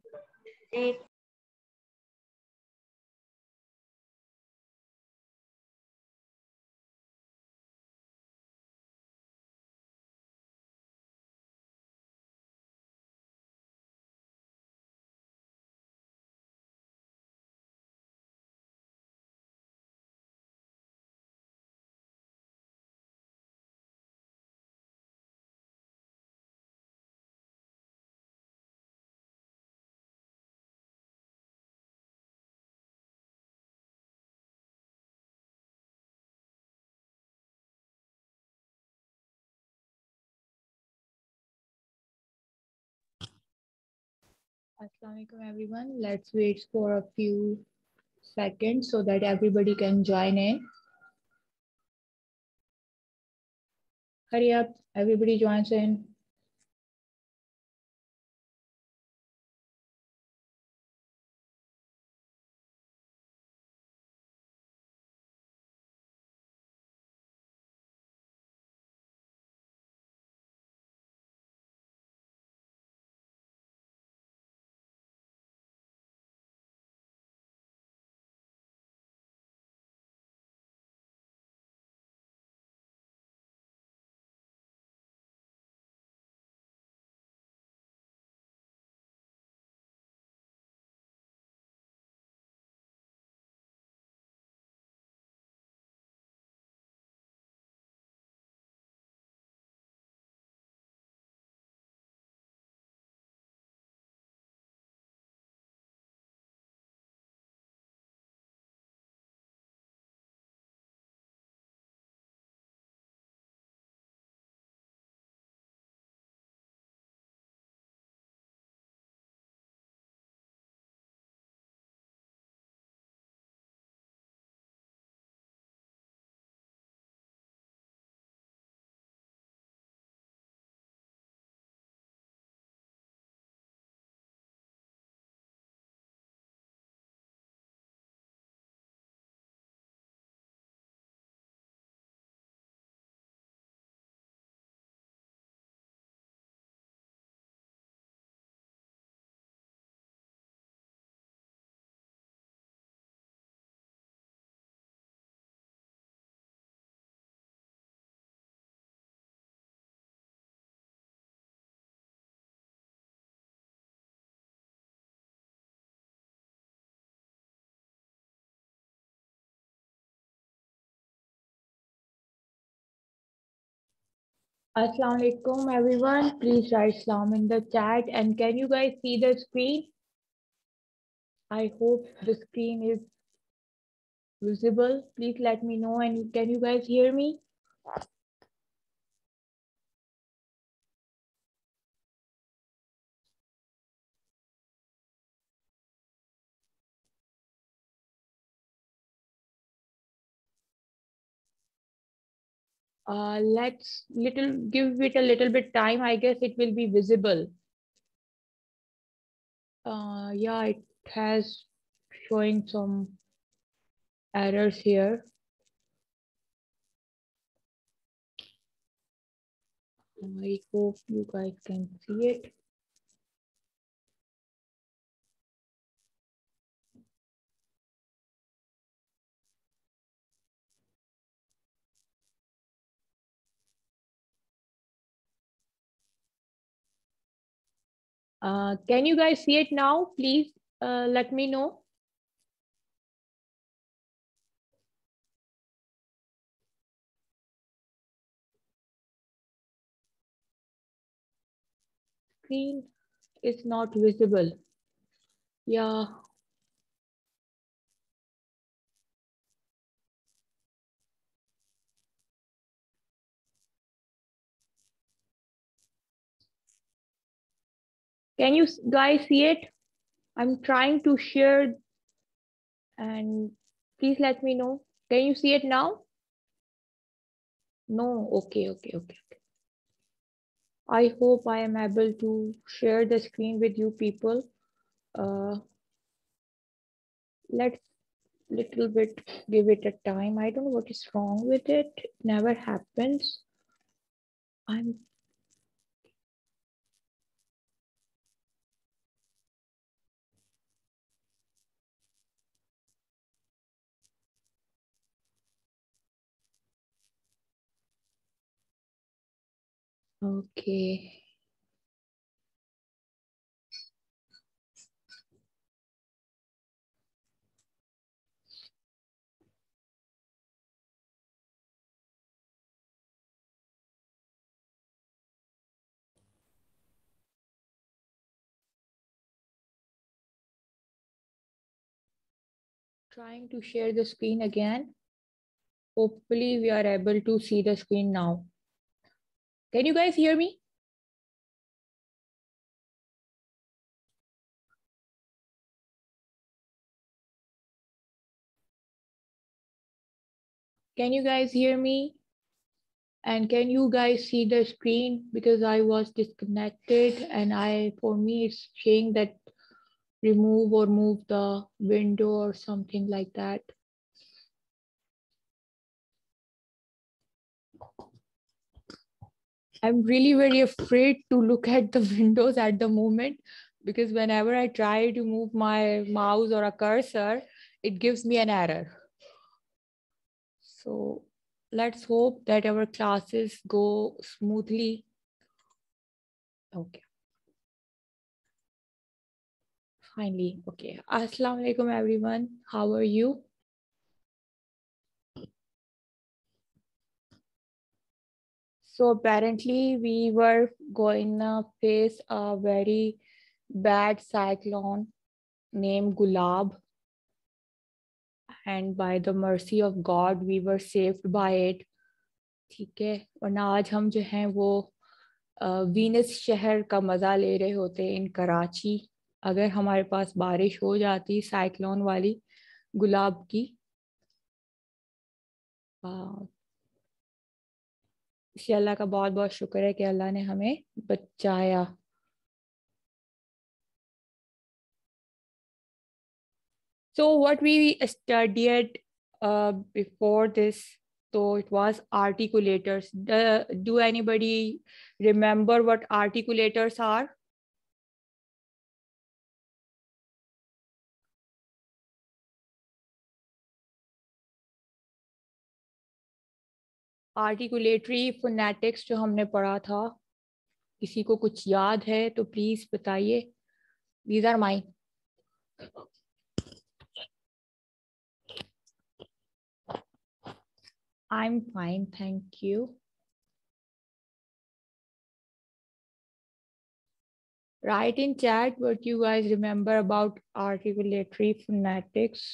Great. Assalamualaikum everyone. Let's wait for a few seconds so that everybody can join in. Hurry up, everybody joins in. Assalamualaikum everyone. Please write salam in the chat. And can you guys see the screen? I hope the screen is visible. Please let me know. And can you guys hear me? Let's give it a little bit time. I guess it will be visible. Yeah, it has showing some errors here. I hope you guys can see it. Can you guys see it now? Please let me know. Screen is not visible. Yeah. Can you guys see it? I'm trying to share and please let me know. Can you see it now? No. Okay. I hope I am able to share the screen with you people. Let's little bit give it a time. I don't know what is wrong with it. It never happens. I'm Okay. Trying to share the screen again. Hopefully we are able to see the screen now. Can you guys hear me? Can you guys hear me? And can you guys see the screen? Because I was disconnected and for me, it's saying that remove or move the window or something like that. I'm really very afraid to look at the windows at the moment because whenever I try to move my mouse or a cursor, it gives me an error. So let's hope that our classes go smoothly. Okay. Finally, okay. Assalamu alaikum everyone. How are you? So apparently we were going to face a very bad cyclone named Gulab. And by the mercy of God, we were saved by it. ठीक है, वरना आज हम जो हैं वो Venus शहर का मजा ले रहे होते इन कराची अगर हमारे पास बारिश हो जाती साइक्लोन वाली गुलाब की। इसी अल्लाह का बहुत बहुत शुक्र है कि अल्लाह ने हमें बचाया। So what we studied before this, so it was articulators. Do anybody remember what articulators are? Articulatory phonetics जो हमने पढ़ा था, किसी को कुछ याद है तो प्लीज बताइए। These are mine. I am fine, thank you. Write in chat what you guys remember about articulatory phonetics.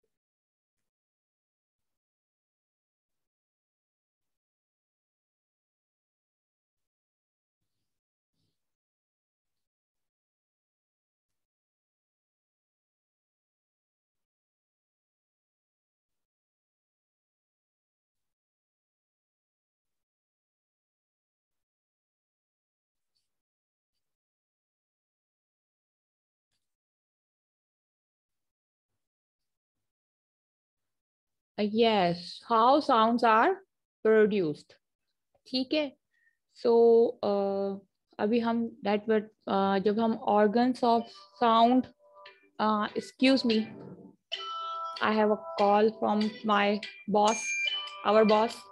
Yes, how sounds are produced. ठीक है, so अभी हम that word जब हम organs of sound, excuse me, I have a call from my boss, our boss.